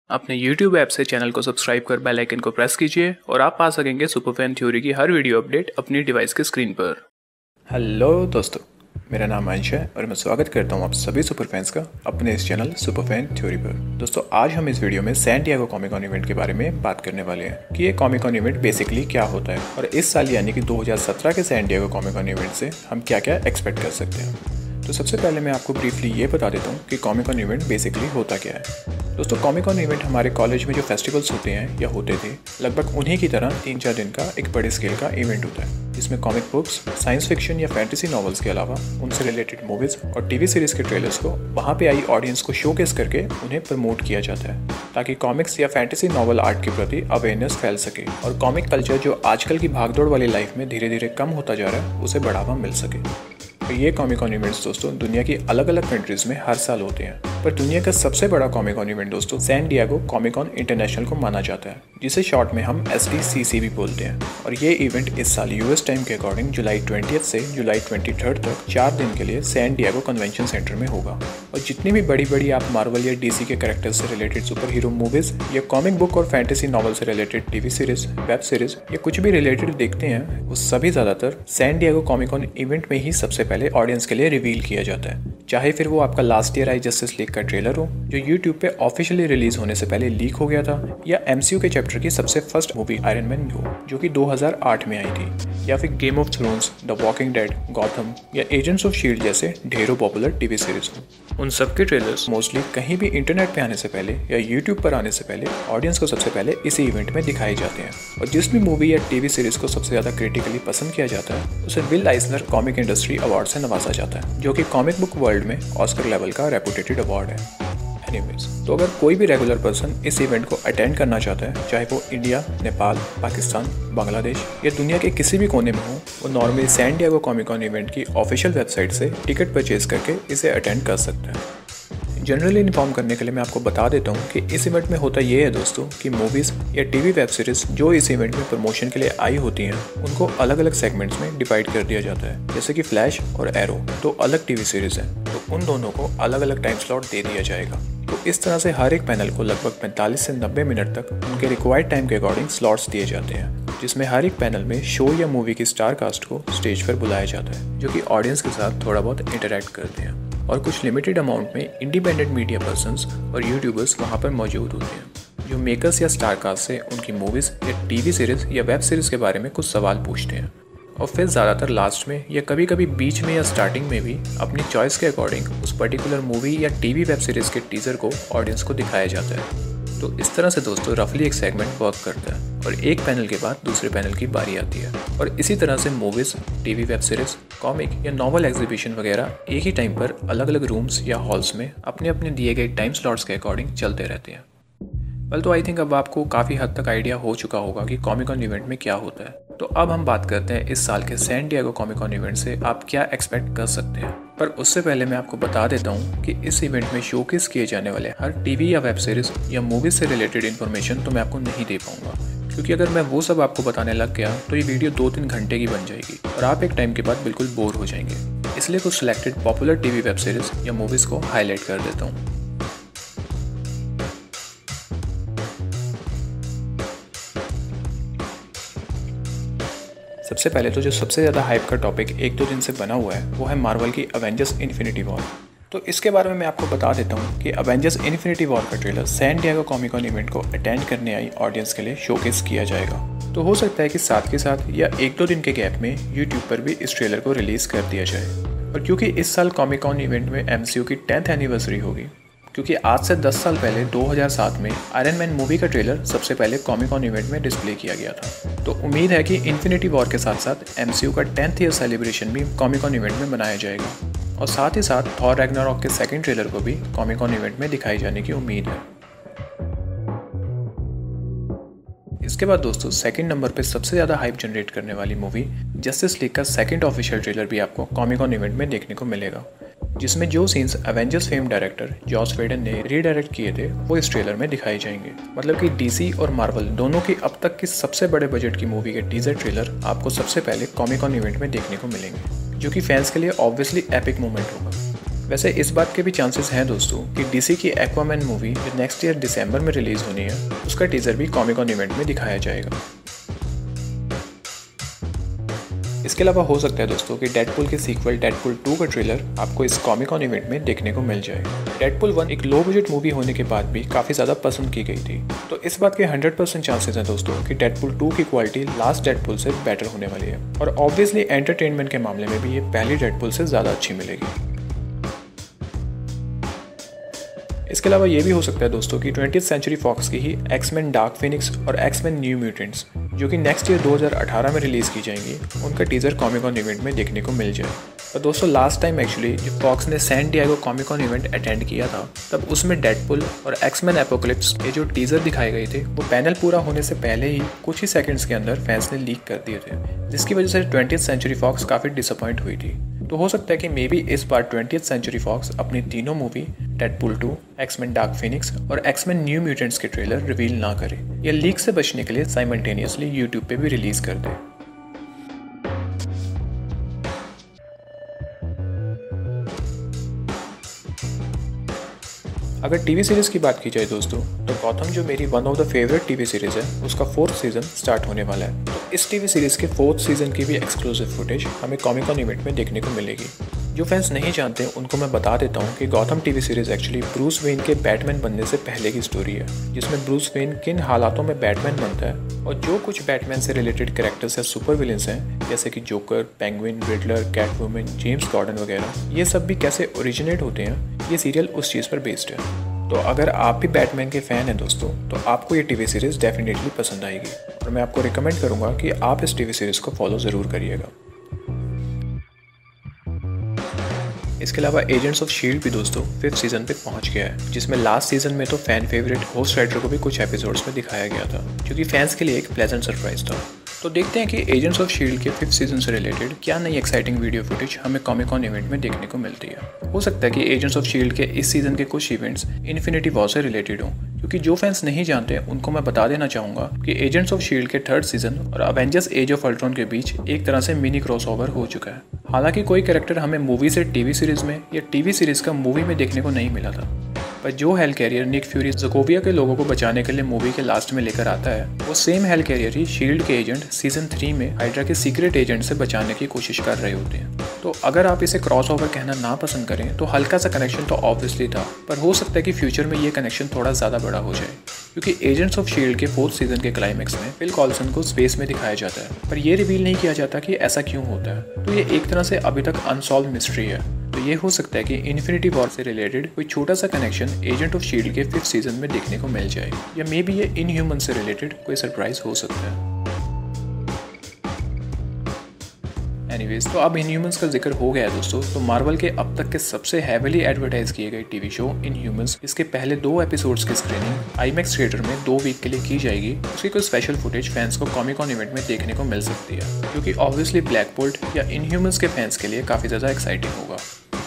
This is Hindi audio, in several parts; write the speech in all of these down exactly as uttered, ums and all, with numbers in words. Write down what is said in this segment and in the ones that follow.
अपने YouTube ऐप से चैनल को सब्सक्राइब कर बेल आइकन को प्रेस कीजिए और आप पा सकेंगे सुपरफैन थ्योरी की हर वीडियो अपडेट अपनी डिवाइस के स्क्रीन पर। हेलो दोस्तों, मेरा नाम अंश है और मैं स्वागत करता हूं आप सभी सुपर फैंस का अपने इस चैनल सुपरफैन थ्योरी पर। दोस्तों, आज हम इस वीडियो में San Diego Comic Con event के बारे में बात करने वाले हैं कि ये कॉमिक कॉन इवेंट बेसिकली क्या होता है और इस साल यानी कि दो हज़ार सत्रह के San Diego Comic Con event से हम क्या क्या एक्सपेक्ट कर सकते हैं। तो सबसे पहले मैं आपको ब्रीफली ये बता देता हूँ कि कॉमिक कॉन इवेंट बेसिकली होता क्या है। दोस्तों, कॉमिक कॉन इवेंट हमारे कॉलेज में जो फेस्टिवल्स होते हैं या होते थे, लगभग उन्हीं की तरह तीन चार दिन का एक बड़े स्केल का इवेंट होता है जिसमें कॉमिक बुक्स, साइंस फिक्शन या फैंटेसी नॉवेल्स के अलावा उनसे रिलेटेड मूवीज और टीवी सीरीज के ट्रेलर्स को वहाँ पे आई ऑडियंस को शोकेस करके उन्हें प्रमोट किया जाता है ताकि कॉमिक्स या फैंटेसी नॉवल आर्ट के प्रति अवेयरनेस फैल सके और कॉमिक कल्चर जो आजकल की भागदौड़ वाली लाइफ में धीरे धीरे कम होता जा रहा है उसे बढ़ावा मिल सके। तो ये कॉमिक कॉन इवेंट्स दोस्तों दुनिया की अलग अलग कंट्रीज में हर साल होते हैं, पर दुनिया का सबसे बड़ा कॉमिक कॉन इवेंट दोस्तों San Diego Comic Con international को माना जाता है, जिसे शॉर्ट में हम एस डी सी सी भी बोलते हैं। और ये इवेंट इस साल यूएस टाइम के अकॉर्डिंग जुलाई ट्वेंटियथ से जुलाई ट्वेंटी थर्ड तक चार दिन के लिए सैन डिएगो कन्वेंशन सेंटर में होगा। और जितनी भी बड़ी बड़ी आप मार्वल या डीसी के कैरेक्टर्स से रिलेटेड सुपर हीरो मूवीज या कॉमिक बुक और फैंटेसी नॉवल से related TV series, web series या कुछ भी रिलेटेड देखते हैं, वो सभी ज्यादातर San Diego Comic Con event में ही सबसे पहले ऑडियंस के लिए रिवील किया जाता है। चाहे फिर वो आपका लास्ट ईयर आई जस्टिस लीग का ट्रेलर हो जो यूट्यूब पे ऑफिशियली रिलीज होने से पहले लीक हो गया था, या एमसीयू के चैप्टर की सबसे फर्स्ट मूवी आयरन मैन हो जो कि दो हज़ार आठ में आई थी, या फिर Game of Thrones, the Walking Dead, Gotham या एजेंट्स ऑफ शील्ड जैसे ढेरों पॉपुलर टीवी सीरीज हो। उन सबके ट्रेलर्स मोस्टली कहीं भी इंटरनेट पे आने से पहले या यूट्यूब पर आने से पहले ऑडियंस को सबसे पहले इसी इवेंट में दिखाए जाते हैं। और जिस भी मूवी या टीवी सीरीज को सबसे ज्यादा क्रिटिकली पसंद किया जाता है उसे Will Eisner comic industry award से नवाजा जाता है, जो कि कॉमिक बुक वर्ल्ड में ऑस्कर लेवल का रेपुटेटेड अवार्ड है। एनीवेज, तो अगर कोई भी रेगुलर पर्सन इस इवेंट को अटेंड करना चाहता है, चाहे वो इंडिया, नेपाल, पाकिस्तान, बांग्लादेश या दुनिया के किसी भी कोने में हो, वो normally San Diego Comic Con event की ऑफिशियल वेबसाइट से टिकट परचेज करके इसे अटेंड कर सकता है। जनरली इन्फॉर्म करने के लिए मैं आपको बता देता हूँ कि इस इवेंट में होता ये है दोस्तों कि मूवीज़ या टीवी वेब सीरीज जो इस इवेंट में प्रमोशन के लिए आई होती हैं उनको अलग अलग सेगमेंट्स में डिवाइड कर दिया जाता है। जैसे कि फ्लैश और एरो दो अलग टीवी सीरीज हैं, तो उन दोनों को अलग अलग टाइम स्लॉट दे दिया जाएगा। तो इस तरह से हर एक पैनल को लगभग पैंतालीस से नब्बे मिनट तक उनके रिक्वायर्ड टाइम के अकॉर्डिंग स्लॉट्स दिए जाते हैं, जिसमें हर एक पैनल में शो या मूवी की स्टार कास्ट को स्टेज पर बुलाया जाता है जो कि ऑडियंस के साथ थोड़ा बहुत इंटरेक्ट करते हैं। और कुछ लिमिटेड अमाउंट में इंडिपेंडेंट मीडिया पर्सन्स और यूट्यूबर्स वहाँ पर मौजूद होते हैं जो मेकर्स या स्टार कास्ट से उनकी मूवीज़ या टीवी सीरीज़ या वेब सीरीज़ के बारे में कुछ सवाल पूछते हैं। और फिर ज़्यादातर लास्ट में या कभी कभी बीच में या स्टार्टिंग में भी अपनी चॉइस के अकॉर्डिंग उस पर्टिकुलर मूवी या टीवी वेब सीरीज़ के टीज़र को ऑडियंस को दिखाया जाता है। तो इस तरह से दोस्तों रफली एक सेगमेंट वर्क करता है और एक पैनल के बाद दूसरे पैनल की बारी आती है। और इसी तरह से movies, TV web series, comic या नॉवल एग्जीबिशन वगैरह एक ही टाइम पर अलग अलग रूम्स या हॉल्स में अपने अपने दिए गए टाइम स्लॉट्स के अकॉर्डिंग चलते रहते हैं। वेल, तो आई थिंक अब आपको काफ़ी हद तक आइडिया हो चुका होगा कि कॉमिक कॉन इवेंट में क्या होता है। तो अब हम बात करते हैं इस साल के San Diego Comic Con event से आप क्या एक्सपेक्ट कर सकते हैं। पर उससे पहले मैं आपको बता देता हूँ कि इस इवेंट में शोकेस किए जाने वाले हर टीवी या वेब सीरीज या मूवीज से रिलेटेड इन्फॉर्मेशन तो मैं आपको नहीं दे पाऊंगा, क्योंकि अगर मैं वो सब आपको बताने लग गया तो ये वीडियो दो तीन घंटे की बन जाएगी और आप एक टाइम के बाद बिल्कुल बोर हो जाएंगे। इसलिए कुछ selected popular TV web series या मूवीज को हाईलाइट कर देता हूँ। सबसे पहले तो जो सबसे ज़्यादा हाइप का टॉपिक एक दो दिन से बना हुआ है वो है मार्वल की अवेंजर्स इन्फिनिटी वॉर। तो इसके बारे में मैं आपको बता देता हूँ कि अवेंजर्स इन्फिनिटी वॉर का trailer San Diego Comic Con event को अटेंड करने आई ऑडियंस के लिए शोकेस किया जाएगा। तो हो सकता है कि साथ के साथ या एक दो दिन के गैप में यूट्यूब पर भी इस ट्रेलर को रिलीज़ कर दिया जाए। और क्योंकि इस साल कॉमिक कॉन इवेंट में एमसीयू की टेंथ एनिवर्सरी होगी, क्योंकि आज से दस साल पहले दो हज़ार सात में आयरन मैन मूवी का ट्रेलर सबसे पहले कॉमिक कॉन इवेंट में डिस्प्ले किया गया था। तो उम्मीद है कि इन्फिनिटी वॉर के साथ साथ एमसीयू का टेंथ ईयर सेलिब्रेशन भी कॉमिक कॉन इवेंट में मनाया जाएगा। और साथ ही साथ थॉर रैग्नारॉक के सेकंड ट्रेलर को भी कॉमिक कॉन इवेंट में दिखाई जाने की उम्मीद है। इसके बाद दोस्तों सेकंड नंबर पे सबसे ज़्यादा हाइप जनरेट करने वाली मूवी जस्टिस लीग का सेकंड ऑफिशियल ट्रेलर भी आपको कॉमिक कॉन इवेंट में देखने को मिलेगा, जिसमें जो scenes Avengers fame director Joss Whedon ने रीडायरेक्ट किए थे वो इस ट्रेलर में दिखाए जाएंगे। मतलब कि डीसी और मार्वल दोनों की अब तक की सबसे बड़े बजट की मूवी के टीजर ट्रेलर आपको सबसे पहले कॉमिक कॉन इवेंट में देखने को मिलेंगे, जो कि फैंस के लिए ऑब्वियसली एपिक मोमेंट होगा। वैसे इस बात के भी चांसेस हैं दोस्तों कि डीसी की एक्वामैन मूवी जो नेक्स्ट ईयर दिसंबर में रिलीज होनी है उसका टीजर भी कॉमिक कॉन इवेंट में दिखाया जाएगा। इसके अलावा हो सकता है दोस्तों कि डेडपुल के सीक्वल डेडपुल टू का ट्रेलर आपको इस कॉमिक कॉन इवेंट में देखने को मिल जाए। डेडपुल वन एक लो बजट मूवी होने के बाद भी काफ़ी ज़्यादा पसंद की गई थी, तो इस बात के हंड्रेड परसेंट चांसेस हैं दोस्तों कि डेडपुल टू की क्वालिटी लास्ट डेडपुल से बेटर होने वाली है और ऑब्वियसली एंटरटेनमेंट के मामले में भी ये पहली डेडपुल से ज़्यादा अच्छी मिलेगी। इसके अलावा ये भी हो सकता है दोस्तों कि ट्वेंटियथ सेंचुरी फॉक्स की ही एक्समैन डार्क फिनिक्स और एक्समैन न्यू म्यूटेंट्स जो कि नेक्स्ट ईयर दो हज़ार अठारह में रिलीज़ की जाएंगी उनका टीज़र कॉमिक कॉन इवेंट में देखने को मिल जाए। और दोस्तों लास्ट टाइम एक्चुअली जब फॉक्स ने San Diego Comic Con event attend किया था तब उसमें डेडपुल और एक्समैन एपोकलिप्स के जो टीज़र दिखाए गए थे वो पैनल पूरा होने से पहले ही कुछ ही सेकंड्स के अंदर फैंस ने लीक कर दिए थे, जिसकी वजह से ट्वेंटियथ सेंचुरी फॉक्स काफ़ी डिसअपॉइंट हुई थी। तो हो सकता है कि मे बी इस बार ट्वेंटियथ सेंचुरी फॉक्स अपनी तीनों movie Deadpool two, X Men Dark Phoenix और एक्समैन न्यू म्यूटेंट्स के ट्रेलर रिवील ना करे या लीक से बचने के लिए साइमल्टेनियसली यूट्यूब पे भी रिलीज कर दे। अगर टीवी सीरीज की बात की जाए दोस्तों तो गॉथम जो मेरी one of the favourite TV series है उसका फोर्थ सीजन स्टार्ट होने वाला है। तो इस टीवी सीरीज के फोर्थ सीजन की भी एक्सक्लूसिव फुटेज हमें कॉमिक कॉन इवेंट में देखने को मिलेगी। जो फैंस नहीं जानते उनको मैं बता देता हूँ कि Gotham TV series actually Bruce Wayne के बैटमैन बनने से पहले की स्टोरी है, जिसमें ब्रूस वेन किन हालातों में बैटमैन बनता है और जो कुछ बैटमैन से रिलेटेड कैरेक्टर्स या सुपर विलेंस हैं जैसे कि Joker, Penguin, Riddler, Catwoman, James Gordon वगैरह, ये सब भी कैसे ओरिजिनेट होते हैं, ये सीरियल उस चीज़ पर बेस्ड है। तो अगर आप भी बैटमैन के फ़ैन हैं दोस्तों तो आपको ये टीवी सीरीज़ डेफिनेटली पसंद आएगी और मैं आपको रिकमेंड करूँगा कि आप इस टीवी सीरीज़ को फॉलो ज़रूर करिएगा। इसके अलावा एजेंट्स ऑफ शील्ड भी दोस्तों फिफ्थ सीजन पे पहुंच गया है, जिसमें लास्ट सीजन में तो फैन फेवरेट घोस्ट राइडर को भी कुछ एपिसोड्स में दिखाया गया था, जो कि फैंस के लिए एक प्लेजेंट सरप्राइज था। तो देखते हैं कि एजेंट्स ऑफ शील्ड के फिफ्थ सीजन से रिलेटेड क्या नई एक्साइटिंग वीडियो फुटेज हमें कॉमिक कॉन इवेंट में देखने को मिलती है। हो सकता है कि एजेंट्स ऑफ शील्ड के इस सीजन के कुछ इवेंट्स इन्फिनिटी वॉर से रिलेटेड हों, क्योंकि जो फैंस नहीं जानते उनको मैं बता देना चाहूँगा कि एजेंट्स ऑफ शील्ड के थर्ड सीजन और अवेंजर्स एज ऑफ अल्ट्रॉन के बीच एक तरह से मिनी क्रॉसओवर हो चुका है। हालांकि कोई कैरेक्टर हमें मूवी से टीवी सीरीज में या टीवी सीरीज का मूवी में देखने को नहीं मिला था, पर जो helicarrier Nick Fury Sokovia के लोगों को बचाने के लिए मूवी के लास्ट में लेकर आता है, वो सेम हेल कैरियर ही शील्ड के एजेंट सीजन थ्री में हाइड्रा के सीक्रेट एजेंट से बचाने की कोशिश कर रहे होते हैं। तो अगर आप इसे क्रॉस ओवर कहना ना पसंद करें तो हल्का सा कनेक्शन तो ऑब्वियसली था, पर हो सकता है कि फ्यूचर में ये कनेक्शन थोड़ा ज़्यादा बड़ा हो जाए, क्योंकि एजेंट्स ऑफ शील्ड के फोर्थ सीजन के क्लाइमैक्स में फिल कॉल्सन को स्पेस में दिखाया जाता है, पर यह रिवील नहीं किया जाता कि ऐसा क्यों होता है। तो ये एक तरह से अभी तक अनसॉल्व मिस्ट्री है। तो ये हो सकता है कि इन्फिनिटी वॉर से रिलेटेड कोई छोटा सा कनेक्शन एजेंट ऑफ शील्ड के फिफ्थ सीजन में देखने को मिल जाए, या मे बी ये इनह्यूमन से रिलेटेड कोई सरप्राइज हो सकता है। एनीवेज, तो अब इनह्यूमंस का जिक्र हो गया दोस्तों, तो मार्वल के अब तक के सबसे हैवीली एडवर्टाइज किए गए टीवी शो इनह्यूमंस, इसके पहले दो एपिसोड्स की स्क्रीनिंग आईमैक्स थिएटर में दो वीक के लिए की जाएगी। उसकी कोई स्पेशल फुटेज फैंस को कॉमिक कॉन इवेंट में देखने को मिल सकती है, जो कि ऑब्वियसली ब्लैक बोल्ट या इनह्यूमंस के फैंस के लिए काफ़ी ज़्यादा एक्साइटिंग होगा।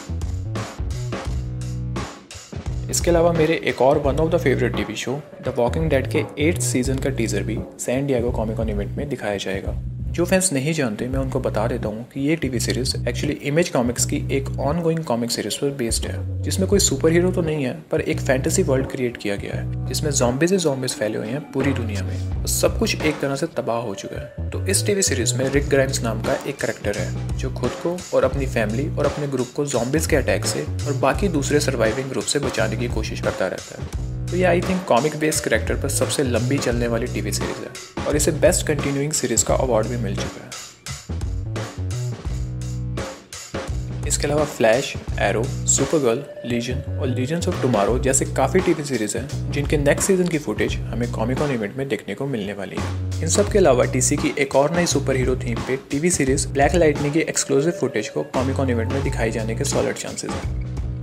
इसके अलावा मेरे एक और one of the favourite TV show the Walking Dead के एट्थ सीजन का टीजर भी San Diego Comic Con event में दिखाया जाएगा। जो फैंस नहीं जानते मैं उनको बता देता हूँ कि ये TV series actually Image Comics की एक ऑनगोइंग कॉमिक सीरीज पर बेस्ड है, जिसमें कोई सुपर हीरो तो नहीं है, पर एक फैंटेसी वर्ल्ड क्रिएट किया गया है जिसमें ज़ॉम्बीज़ ही ज़ॉम्बीज़ फैले हुए हैं पूरी दुनिया में। तो सब कुछ एक तरह से तबाह हो चुका है। तो इस टीवी सीरीज में रिक ग्राइम्स नाम का एक करैक्टर है जो खुद को और अपनी फैमिली और अपने ग्रुप को ज़ॉम्बीज़ के अटैक से और बाकी दूसरे सर्वाइविंग ग्रुप से बचाने की कोशिश करता रहता है। तो ये I think comic based character पर सबसे लंबी चलने वाली टीवी सीरीज है और इसे बेस्ट कंटिन्यूइंग सीरीज का अवार्ड भी मिल चुका है। इसके अलावा फ्लैश, एरो, सुपरगर्ल, लीजन और लीजेंड्स ऑफ टुमारो जैसे काफ़ी टीवी सीरीज हैं जिनके नेक्स्ट सीजन की फुटेज हमें कॉमिक कॉन इवेंट में देखने को मिलने वाली है। इन सब के अलावा डीसी की एक और नई सुपर हीरो थीम पे टीवी सीरीज ब्लैक लाइटनिंग की एक्सक्लूसिव फुटेज को कॉमिक कॉन इवेंट में दिखाई जाने के सॉलिड चांसेस हैं।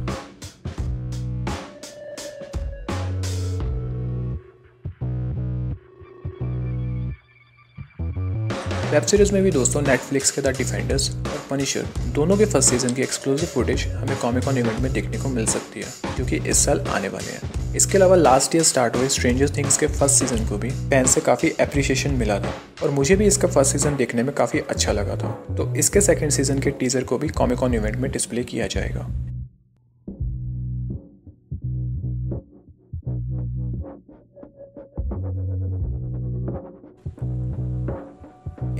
वेब सीरीज में भी दोस्तों नेटफ्लिक्स के द डिफेंडर्स और पनिशर दोनों के फर्स्ट सीजन की एक्सक्लूसिव फुटेज हमें कॉमिक कॉन इवेंट में देखने को मिल सकती है, जो कि इस साल आने वाले हैं। इसके अलावा लास्ट ईयर स्टार्ट हुए स्ट्रेंजर थिंग्स के फर्स्ट सीजन को भी फैन से काफ़ी एप्रिशिएशन मिला था और मुझे भी इसका फर्स्ट सीजन देखने में काफ़ी अच्छा लगा था। तो इसके सेकेंड सीजन के टीजर को भी कॉमिक कॉन इवेंट में डिस्प्ले किया जाएगा।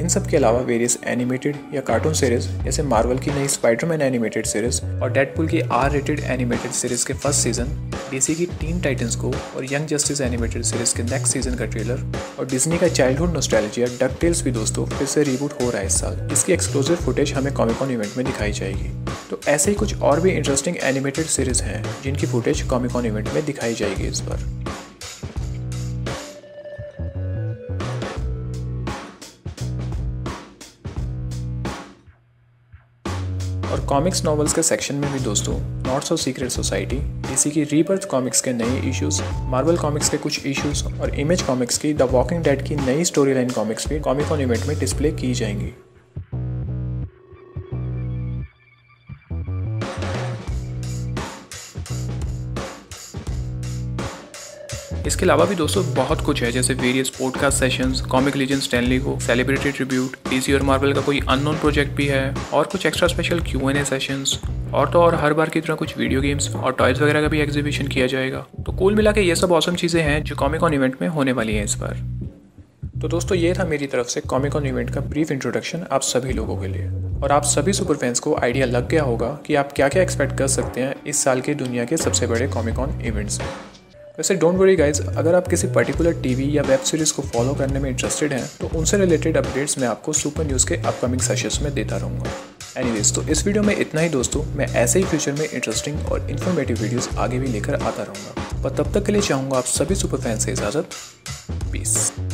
इन सब के अलावा वेरियस एनिमेटेड या कार्टून सीरीज जैसे मार्वल की नई स्पाइडरमैन एनिमेटेड सीरीज और डेडपूल की आर रेटेड एनिमेटेड सीरीज के फर्स्ट सीजन, डीसी की टीन टाइटंस को और यंग जस्टिस एनिमेटेड सीरीज के नेक्स्ट सीजन का ट्रेलर और डिज्नी का चाइल्डहुड नॉस्टैल्जिया डकटेल्स भी दोस्तों फिर से रिबूट हो रहा है इस साल। इसकी एक्सक्लूसिव फुटेज हमें कॉमिक कॉन इवेंट में दिखाई जाएगी। तो ऐसे ही कुछ और भी इंटरेस्टिंग एनिमेटेड सीरीज हैं जिनकी फुटेज कॉमिक कॉन इवेंट में दिखाई जाएगी इस बार। और कॉमिक्स नॉवेल्स के सेक्शन में भी दोस्तों Not So Secret Society, DC की रीबर्थ कॉमिक्स के नए इश्यूज, मार्वल कॉमिक्स के कुछ इश्यूज और इमेज कॉमिक्स की द वॉकिंग डेड की नई स्टोरी लाइन कॉमिक्स भी कॉमिक कॉन इवेंट में डिस्प्ले की जाएंगी। इसके अलावा भी दोस्तों बहुत कुछ है, जैसे various podcast sessions, comic legend Stan Lee को सेलिब्रिटी ट्रिब्यूट, डीसी और मार्वल का कोई अननोन प्रोजेक्ट भी है और कुछ extra special Q and A sessions और तो और हर बार की तरह कुछ वीडियो गेम्स और टॉयज वगैरह का भी एग्जीबिशन किया जाएगा। तो कुल मिला के ये सब ऑसम चीज़ें हैं जो कॉमिक कॉन इवेंट में होने वाली हैं इस बार। तो दोस्तों ये था मेरी तरफ से कॉमिक कॉन इवेंट का ब्रीफ इंट्रोडक्शन आप सभी लोगों के लिए, और आप सभी सुपर फैंस को आइडिया लग गया होगा कि आप क्या क्या एक्सपेक्ट कर सकते हैं इस साल के दुनिया के सबसे बड़े कॉमिक कॉन इवेंट्स में। वैसे डोंट वरी गाइज, अगर आप किसी पर्टिकुलर टीवी या वेब सीरीज़ को फॉलो करने में इंटरेस्टेड हैं तो उनसे रिलेटेड अपडेट्स मैं आपको सुपर न्यूज़ के अपकमिंग सेशंस में देता रहूँगा। एनीवेज, तो इस वीडियो में इतना ही दोस्तों। मैं ऐसे ही फ्यूचर में इंटरेस्टिंग और इन्फॉर्मेटिव वीडियोस आगे भी लेकर आता रहूँगा, पर तब तक के लिए चाहूँगा आप सभी सुपर फैंस से इजाज़त। पीस।